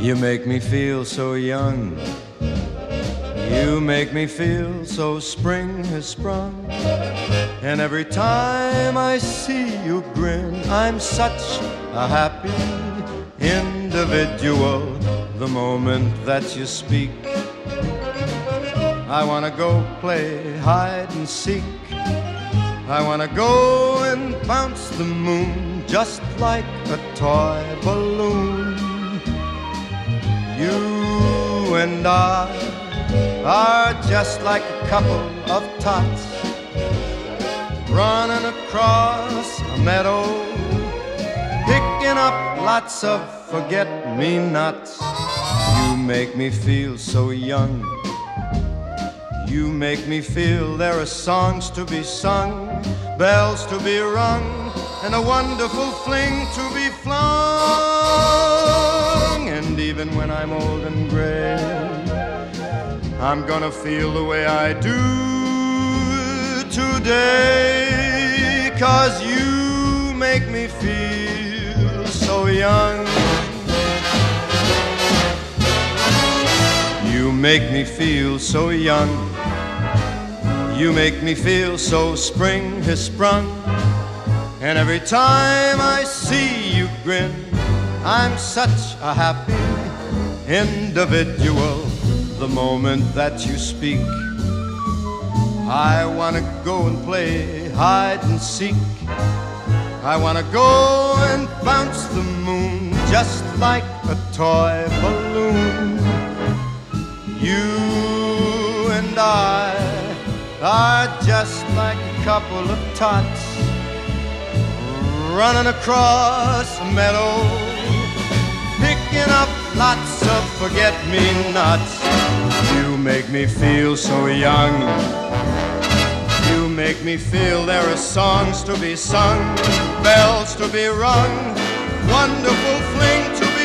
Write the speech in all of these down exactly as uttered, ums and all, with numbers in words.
You make me feel so young. You make me feel so spring has sprung. And every time I see you grin, I'm such a happy individual. The moment that you speak, I wanna go play hide and seek. I wanna go and bounce the moon just like a toy balloon. You and I are just like a couple of tots running across a meadow, picking up lots of forget-me-nots. You make me feel so young. You make me feel there are songs to be sung, bells to be rung, and a wonderful fling to be flung. And even when I'm old and gray, I'm gonna feel the way I do today, 'cause you make me feel so young. You make me feel so young. You make me feel so spring has sprung. And every time I see you grin, I'm such a happy individual. The moment that you speak, I wanna go and play hide and seek. I wanna go and bounce the moon just like a toy balloon. You and I are just like a couple of tots running across a meadow, picking up lots of forget-me-nots. You make me feel so young. You make me feel there are songs to be sung, bells to be rung, wonderful fling to be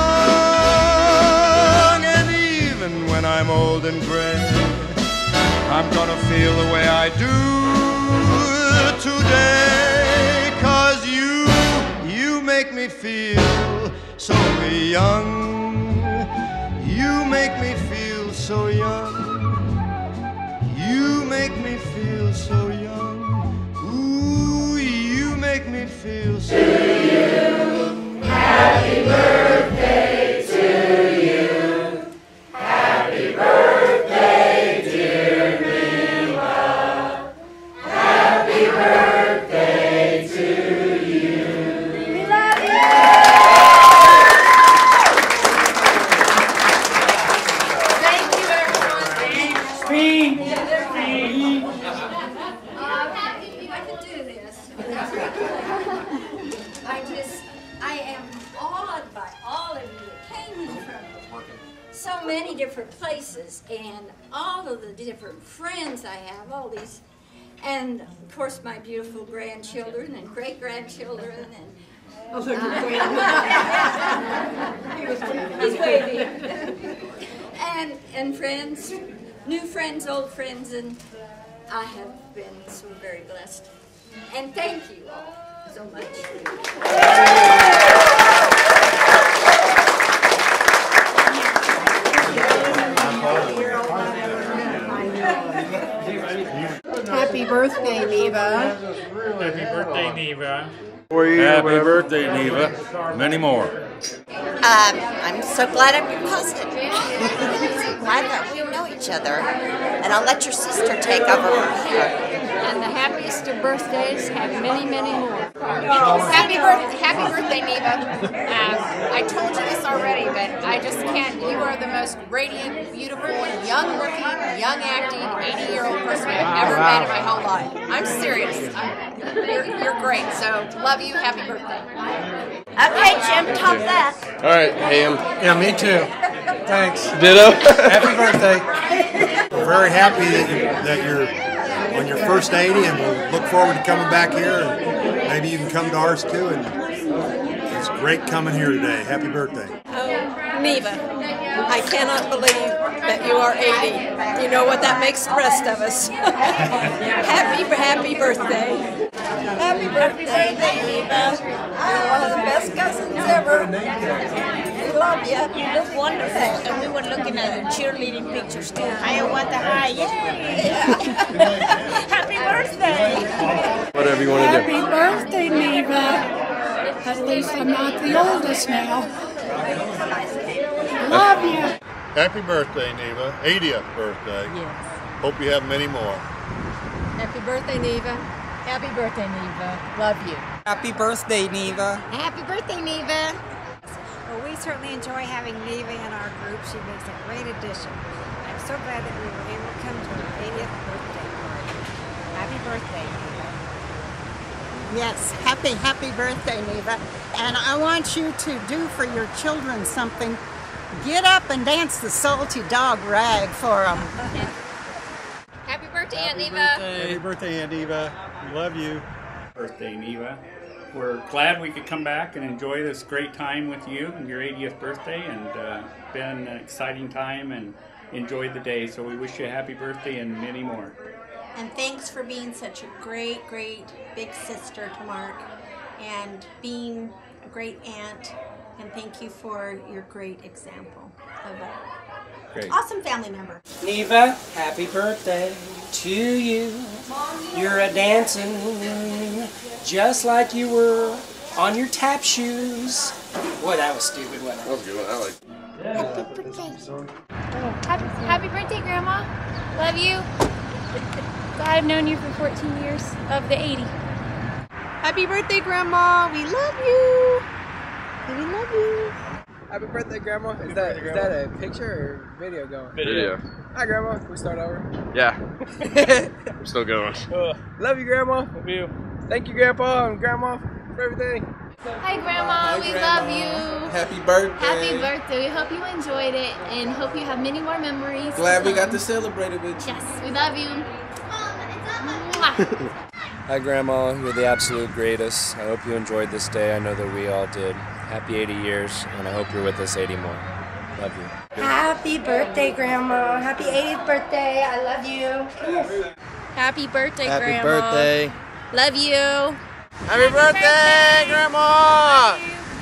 flung. And even when I'm old and gray, I'm gonna feel the way I do today, 'cause you, you make me feel so young. You make me feel so young. You make me feel so young. Ooh, you make me feel so young. To you, happy birthday to you. Happy birthday, dear Neva. Happy birthday to you. We love you. Thank you, everyone. Speed, speed, speed. I'm happy I could do this. I just, I am awed by all of you that came in from so many different places, and all of the different friends I have, all these, and of course my beautiful grandchildren and great-grandchildren, and oh, look, he's waving. and and friends, new friends, old friends, and I have been so very blessed. And thank you all so much. Happy birthday, Neva. Happy birthday, Neva. Happy birthday, Neva. Many more. Um, I'm so glad I'm your cousin. So glad that we know each other. And I'll let your sister take over from here. And the happiest of birthdays have many, many more. Happy birthday, happy birthday, Neva. Um, I told you this already, but I just can't. You are the most radiant, beautiful, young-looking, young-acting, eighty-year-old person I've ever met in my whole life. I'm serious. I'm, you're, you're great. So love you. Happy birthday. Okay, Jim, top that. All right, Ham. Yeah, me too. Thanks. Ditto. Happy birthday. We're very happy that, you, that you're on your first eighty, and we'll look forward to coming back here, and maybe you can come to ours too. And it's great coming here today. Happy birthday. Oh, Neva, I cannot believe that you are eighty. You know what that makes the rest of us. happy, happy birthday. Happy birthday, Neva. You're one of the best cousins ever. We love you. You look wonderful. And we were looking at your cheerleading pictures too. I want the high. Yay! Happy birthday! Whatever you want to do. Happy birthday, Neva. At least I'm not the oldest now. Love you. Happy birthday, Neva. eightieth birthday. Yes. Hope you have many more. Happy birthday, Neva. Happy birthday, Neva. Love you. Happy birthday, Neva. Happy birthday, Neva. Well, we certainly enjoy having Neva in our group. She makes a great addition. I'm so glad that we were able to come to her eightieth birthday party. Happy birthday, Neva. Yes, happy, happy birthday, Neva. And I want you to do for your children something. Get up and dance the salty dog rag for them. Happy birthday, Aunt Neva. Happy birthday, Aunt Neva. We love you. Birthday, Neva. We're glad we could come back and enjoy this great time with you and your eightieth birthday, and uh, been an exciting time and enjoyed the day. So we wish you a happy birthday and many more. And thanks for being such a great, great big sister to Mark, and being a great aunt. And thank you for your great example of a Great. awesome family member. Neva, happy birthday to you. You're a dancing just like you were on your tap shoes. Boy, that was stupid, wasn't it? That was a good one. I like Happy birthday. Happy, happy birthday, Grandma. Love you. Glad I've known you for fourteen years of the eighty. Happy birthday, Grandma. We love you. We love you. Happy birthday, Grandma. Is that is that a picture or video going? Video. Hi, Grandma. Can we start over? Yeah. We're still going. Uh, love you, Grandma. Love you. Thank you, Grandpa and Grandma, for everything. Hi, Grandma. Hi, we Grandma. love you. Happy birthday. Happy birthday. We hope you enjoyed it and hope you have many more memories. Glad we got to celebrate it with you. Yes, we love you. Hi, Grandma. You're the absolute greatest. I hope you enjoyed this day. I know that we all did. Happy eighty years, and I hope you're with us eighty more. Love you. Happy birthday, Grandma. Happy eightieth birthday. I love you. Happy birthday, Happy Grandma. birthday. Love you. Happy birthday, Grandma.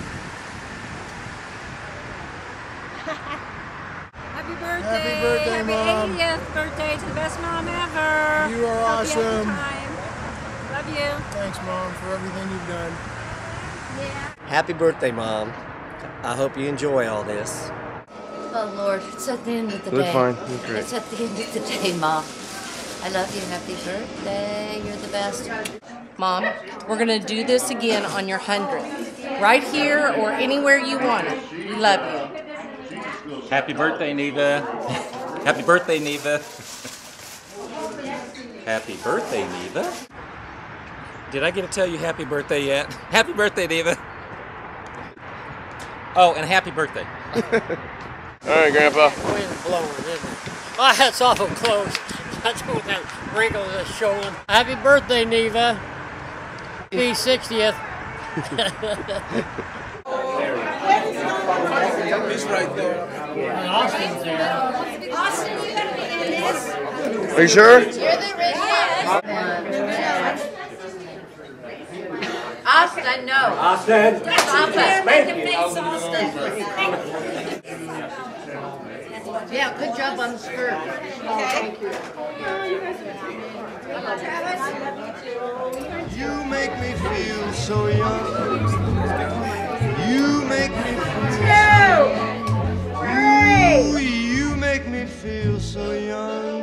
Happy birthday. Happy birthday, Happy Mom. eightieth birthday to the best mom ever. You are Hope you have a good awesome. time. Love you. Thanks, Mom, for everything you've done. Yeah. Happy birthday, Mom. I hope you enjoy all this. Oh, Lord, it's at the end of the We're day. fine. We're great. It's at the end of the day, Mom. I love you. Happy birthday. You're the best. Mom, we're going to do this again on your hundredth. Right here or anywhere you want it. We love you. Happy birthday, Neva. Happy birthday, Neva. Happy birthday, Neva. Did I get to tell you happy birthday yet? Happy birthday, Neva. Oh, and happy birthday. All right, Grandpa. Wind blowing, isn't it? My hat's awful close. That's what that wrinkle is showing. Happy birthday, Neva. Happy sixtieth. He's right there. Austin's there. Austin, you gotta be in this. Are you sure? You're the original. Austin, no. Austin. Stop it. Thank Your you. face, Austin. Yeah, good job on the skirt. Oh, thank you. You make me feel so young. You make me feel so young. You, you make me feel so young.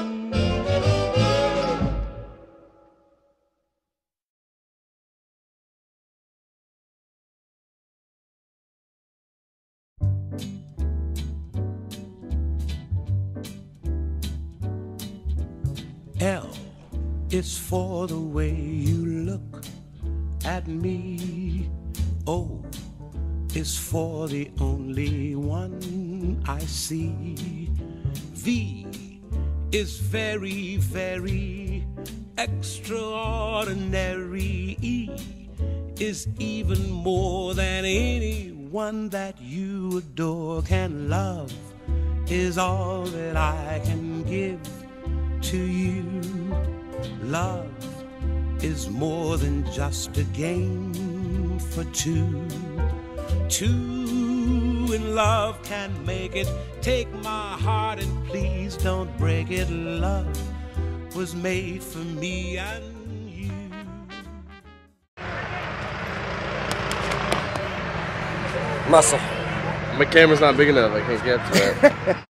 L is for the way you look at me. O is for the only one I see. V is very, very extraordinary. E is even more than anyone that you adore can love, is all that I can give to you. Love is more than just a game for two. Two you and love can make it. Take my heart and please don't break it. Love was made for me and you. Muscle. My camera's not big enough. I can't get to that.